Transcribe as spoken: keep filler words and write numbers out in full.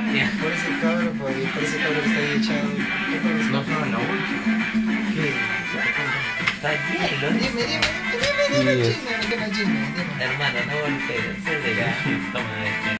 Por ese cabro, por, por ese cabro que está ahí echado. ¿Qué cabro es? No fueron los últimos. ¿Qué? Está bien, lo Dime, dime, dime, dime, dime, Sí, es- chisme, dime, chisme, dime. Hermano, no golpees, se de la toma de